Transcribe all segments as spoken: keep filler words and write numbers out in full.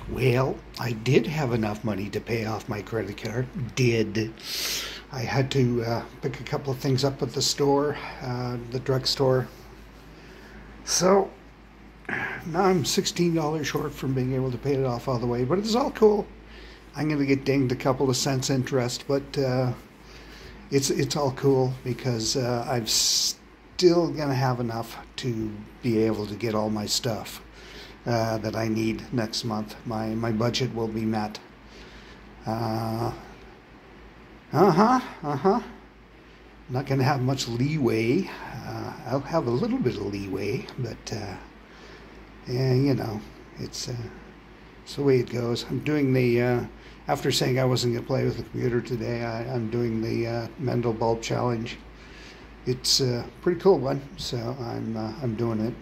Well, I did have enough money to pay off my credit card. Did. I had to uh, pick a couple of things up at the store, uh, the drugstore. So now I'm sixteen dollars short from being able to pay it off all the way, but it's all cool. I'm going to get dinged a couple of cents interest, but uh, it's it's all cool because uh, I'm still going to have enough to be able to get all my stuff uh, that I need next month. My my budget will be met. Uh, uh-huh, uh-huh. Not going to have much leeway. Uh, I'll have a little bit of leeway, but uh, yeah, you know, it's, uh, it's the way it goes. I'm doing the, uh, after saying I wasn't going to play with the computer today, I, I'm doing the uh, Mendel Bulb Challenge. It's a pretty cool one, so I'm uh, I'm doing it.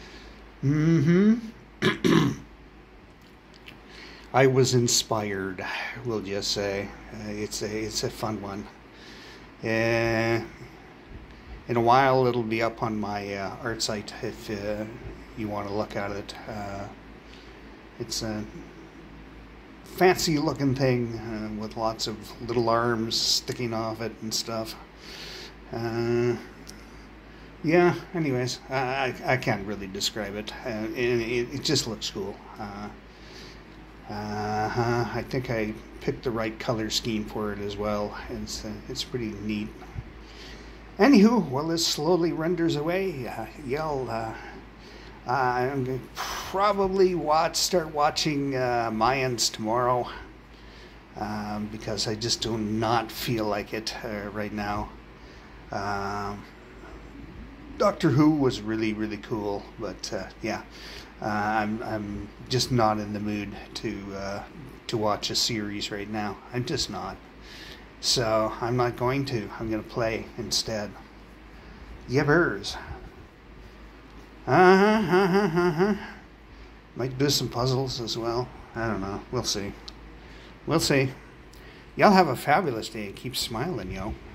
Mm-hmm. I was inspired, we'll just say. Uh, it's a it's a fun one. Uh, in a while, it'll be up on my uh, art site if uh, you want to look at it. Uh, it's a fancy-looking thing uh, with lots of little arms sticking off it and stuff. Uh, yeah. Anyways, I, I I can't really describe it. Uh, it, it. It just looks cool. Uh, uh, I think I picked the right color scheme for it as well. It's uh, it's pretty neat. Anywho, while this slowly renders away, uh, y'all, uh, I'm gonna probably watch start watching uh, Mayans tomorrow um, because I just do not feel like it uh, right now. Um, Doctor Who was really, really cool, but uh, yeah, uh, I'm I'm just not in the mood to uh, to watch a series right now. I'm just not. So I'm not going to. I'm going to play instead. Yippers. Uh-huh, uh-huh, uh-huh. Might do some puzzles as well. I don't know. We'll see. We'll see. Y'all have a fabulous day. Keep smiling, yo.